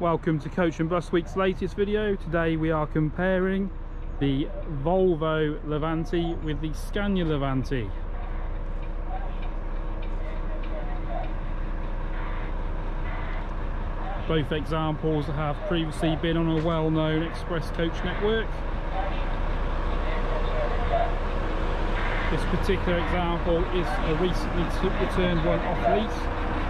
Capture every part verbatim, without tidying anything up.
Welcome to Coach and Bus Week's latest video. Today we are comparing the Volvo Levante with the Scania Levante. Both examples have previously been on a well-known express coach network. This particular example is a recently returned one off lease.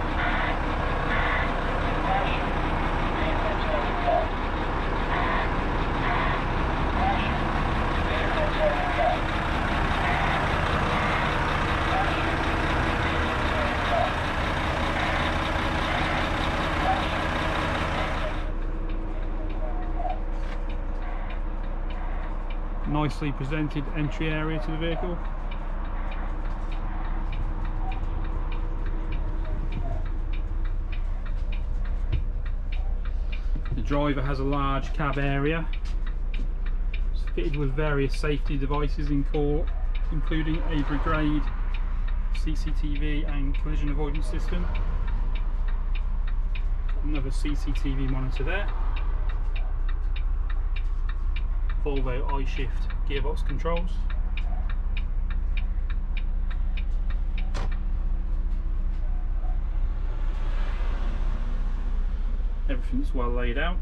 Nicely presented entry area to the vehicle. The driver has a large cab area. It's fitted with various safety devices in core, including a brigade C C T V and collision avoidance system. Another C C T V monitor there. Volvo I-shift gearbox controls. Everything's well laid out.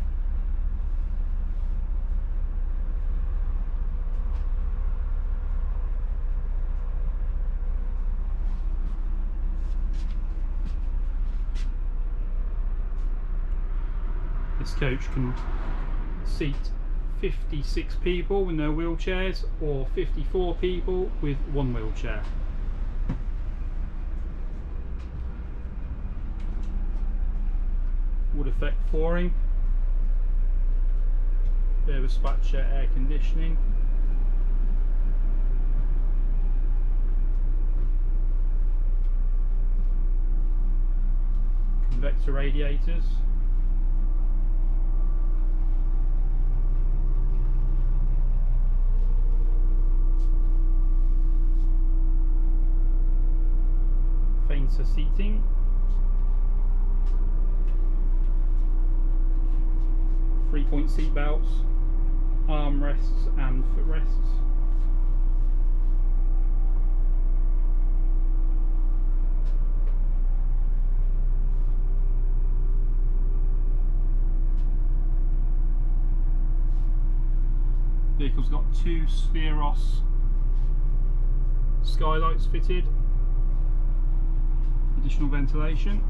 This coach can seat fifty-six people with no wheelchairs or fifty-four people with one wheelchair. Wood effect flooring, dispatcher air conditioning, convector radiators, fainter seating, three-point seat belts, armrests and footrests, vehicle's got two Spheros skylights fitted, additional ventilation,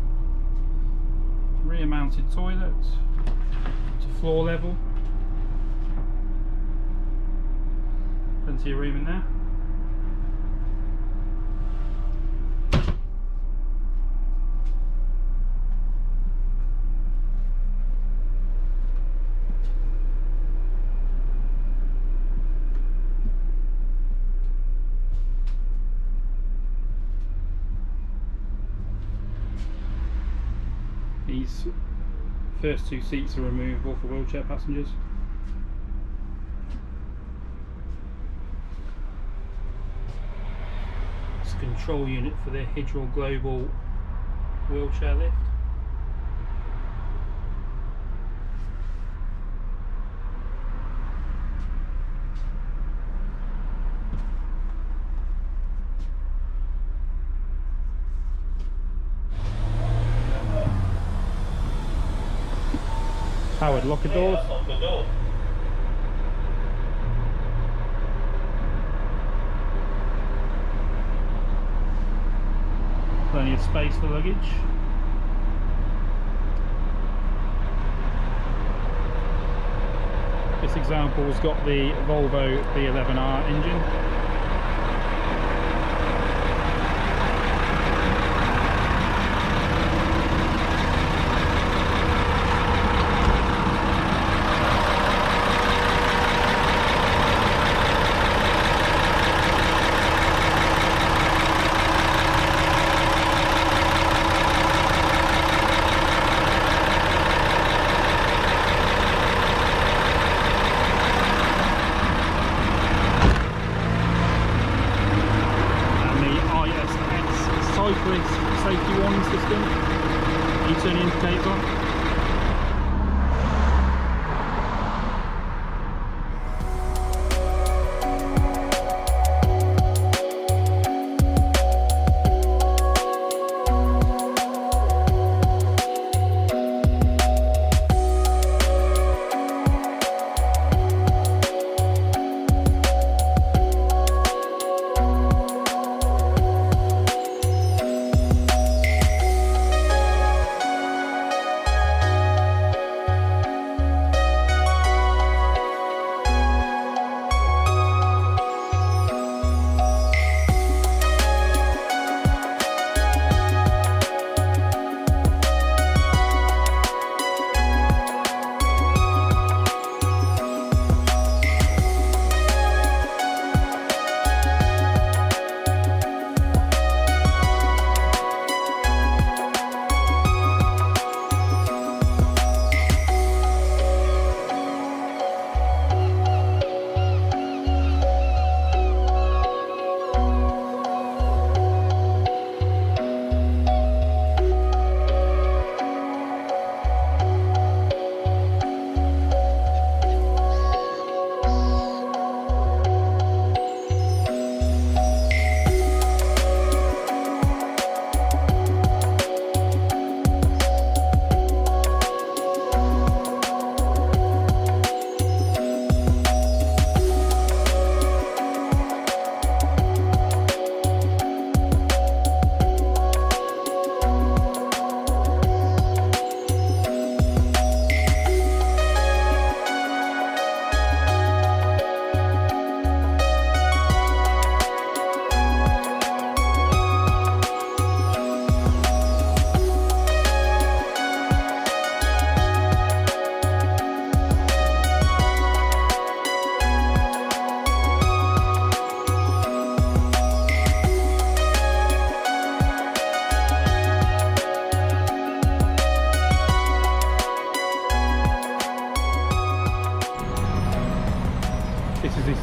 rear mounted toilet to floor level, plenty of room in there. These first two seats are removable for wheelchair passengers. It's a control unit for the Hydral Global wheelchair lift. Powered locker doors. Plenty of space for luggage. This example's got the Volvo B eleven R engine. Cyclist safety warning system. You turn the indicators on.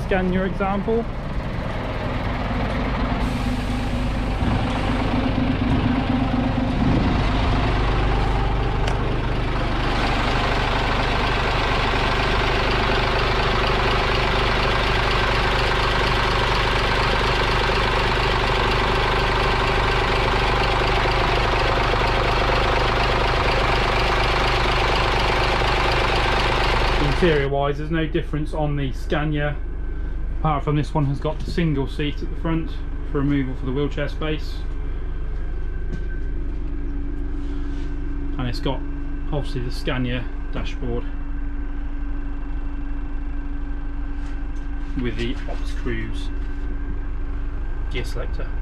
Scania example. Interior wise, there's no difference on the Scania, apart from this one has got the single seat at the front for removal for the wheelchair space, and it's got obviously the Scania dashboard with the Opt Cruise gear selector.